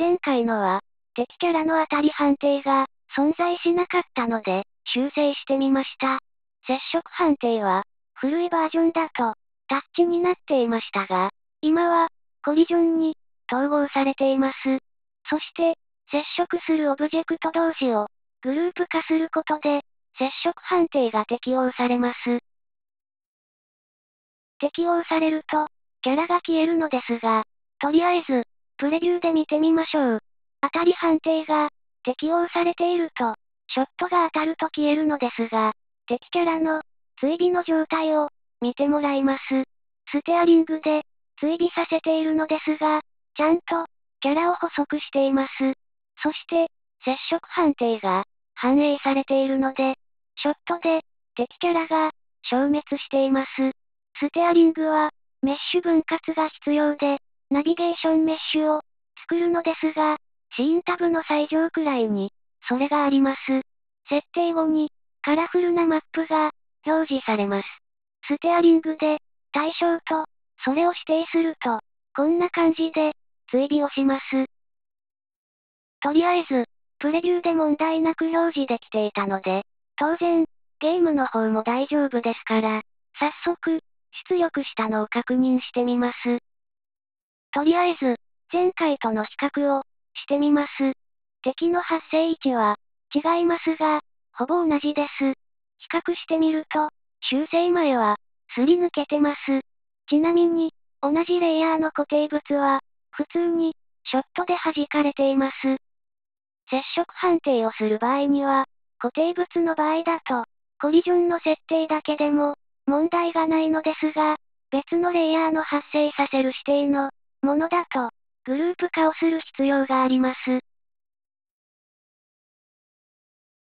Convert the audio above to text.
前回のは、敵キャラの当たり判定が、存在しなかったので、修正してみました。接触判定は、古いバージョンだと、タッチになっていましたが、今は、コリジョンに、統合されています。そして、接触するオブジェクト同士を、グループ化することで、接触判定が適用されます。適用されると、キャラが消えるのですが、とりあえず、プレビューで見てみましょう。当たり判定が、適用されていると、ショットが当たると消えるのですが、敵キャラの、追尾の状態を、見てもらいます。ステアリングで、追尾させているのですが、ちゃんと、キャラを捕捉しています。そして、接触判定が、反映されているので、ショットで、敵キャラが、消滅しています。ステアリングは、メッシュ分割が必要で、ナビゲーションメッシュを、作るのですが、シーンタブの最上くらいに、それがあります。設定後に、カラフルなマップが、表示されます。ステアリングで、対象と、それを指定すると、こんな感じで、追尾をします。とりあえず、プレビューで問題なく表示できていたので、当然、ゲームの方も大丈夫ですから、早速、出力したのを確認してみます。とりあえず、前回との比較を、してみます。敵の発生位置は、違いますが、ほぼ同じです。比較してみると、修正前は、すり抜けてます。ちなみに、同じレイヤーの固定物は、普通に、ショットで弾かれています。接触判定をする場合には、固定物の場合だと、コリジョンの設定だけでも、問題がないのですが、別のレイヤーの発生させる指定の、ものだと、グループ化をする必要があります。